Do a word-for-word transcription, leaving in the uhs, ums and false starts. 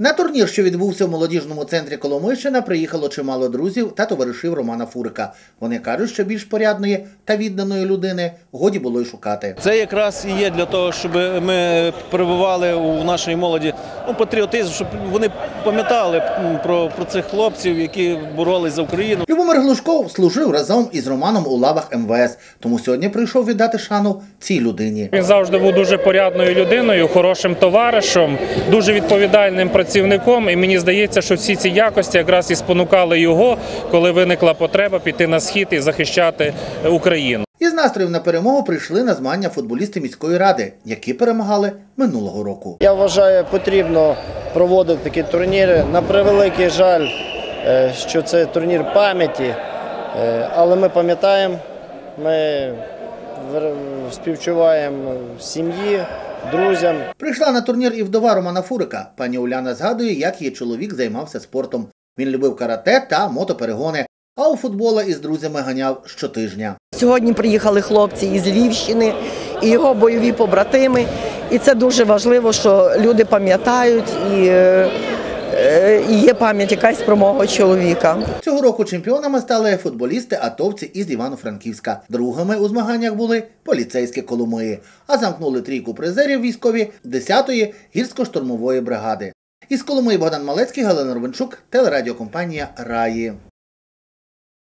На турнір, що відбувся в молодіжному центрі Коломийщина, приїхало чимало друзів та товаришів Романа Фурика. Вони кажуть, що більш порядної та відданої людини годі було й шукати. Це якраз і є для того, щоб ми прививали у нашій молоді ну, патріотизм, щоб вони пам'ятали про, про цих хлопців, які боролись за Україну. Любомир Глушков служив разом із Романом у лавах ем ве ес, тому сьогодні прийшов віддати шану цій людині. Він завжди був дуже порядною людиною, хорошим товаришем, дуже відповідальним працівником. І мені здається, що всі ці якості якраз і спонукали його, коли виникла потреба піти на схід і захищати Україну. Із настроєм на перемогу прийшли на змагання футболісти міської ради, які перемагали минулого року. Я вважаю, потрібно проводити такі турніри. На превеликий жаль, що це турнір пам'яті, але ми пам'ятаємо, ми співчуваємо сім'ї, друзям. Прийшла на турнір і вдова Романа Фурика. Пані Уляна згадує, як її чоловік займався спортом. Він любив карате та мотоперегони, а у футбола із друзями ганяв щотижня. Сьогодні приїхали хлопці із Львівщини і його бойові побратими. І це дуже важливо, що люди пам'ятають і, і є пам'ять якась про мого чоловіка. Цього року чемпіонами стали футболісти-атовці із Івано-Франківська. Другими у змаганнях були поліцейські Коломиї, а замкнули трійку призерів військові десятої гірсько-штурмової бригади. Із Коломиї Богдан Малецький, Галина Ровенчук, телерадіокомпанія «Раї».